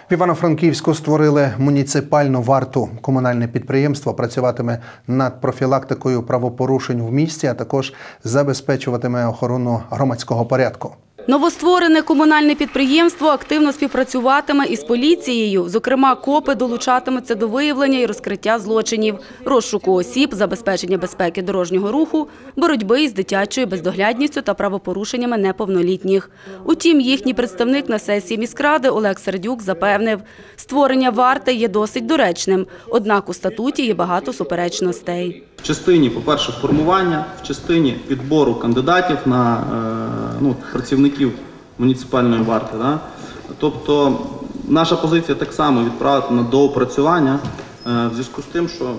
В Івано-Франківську створили муніципальну варту. Комунальне підприємство працюватиме над профілактикою правопорушень в місті, а також забезпечуватиме охорону громадського порядку. Новостворене комунальне підприємство активно співпрацюватиме із поліцією. Зокрема, КОПи долучатимуться до виявлення і розкриття злочинів, розшуку осіб, забезпечення безпеки дорожнього руху, боротьби із дитячою бездоглядністю та правопорушеннями неповнолітніх. Утім, їхній представник на сесії міськради Олег Сердюк запевнив, створення варти є досить доречним, однак у статуті є багато суперечностей. В частині, по-перше, формування, в частині підбору кандидатів на працівників муніципальної варти. Тобто наша позиція так само відправити на доопрацювання в зв'язку з тим, що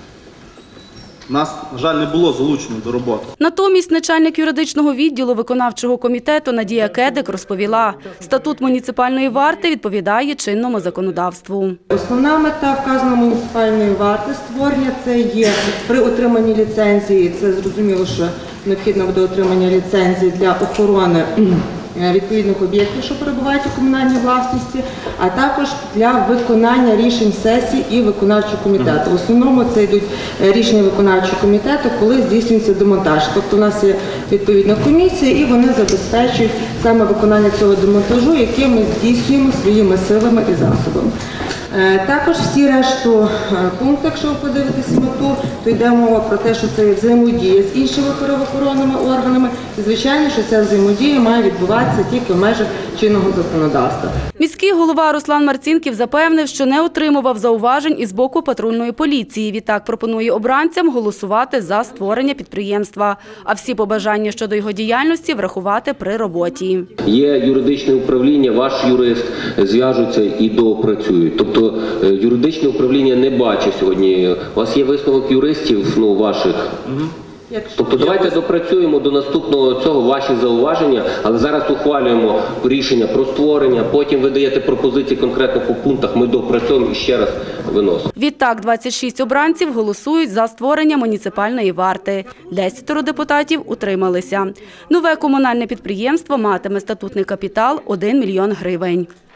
нас, на жаль, не було залучено до роботи. Натомість начальник юридичного відділу виконавчого комітету Надія Кедик розповіла, статут муніципальної варти відповідає чинному законодавству. Основна мета вказаної муніципальної варти створення – це є при отриманні ліцензії, це зрозуміло, що необхідно буде отримання ліцензії для охорони відповідних об'єктів, що перебувають у комунальній власності, а також для виконання рішень сесії і виконавчого комітету. В основному це йдуть рішення виконавчого комітету, коли здійснюється демонтаж. Тобто у нас є відповідна комісія і вони забезпечують саме виконання цього демонтажу, який ми здійснюємо своїми силами і засобами. Також всі решту пункти, якщо ви подивитесь мету, то йде мова про те, що це взаємодія з іншими правоохоронними органами. І, звичайно, що ця взаємодія має відбуватися тільки в межах чинного законодавства. Міський голова Руслан Марцінків запевнив, що не отримував зауважень із боку патрульної поліції. Відтак пропонує обранцям голосувати за створення підприємства, а всі побажання щодо його діяльності врахувати при роботі. Є юридичне управління, ваш юрист зв'яжуться і доопрацюють. Тобто юридичне управління не бачить сьогодні. У вас є висновок юристів, ваших? Тобто давайте допрацюємо до наступного цього ваші зауваження, але зараз ухвалюємо рішення про створення, потім ви даєте пропозиції конкретно по пунктах, ми допрацюємо і ще раз виносимо. Відтак 26 обранців голосують за створення муніципальної варти. 10 депутатів утрималися. Нове комунальне підприємство матиме статутний капітал – 1 мільйон гривень.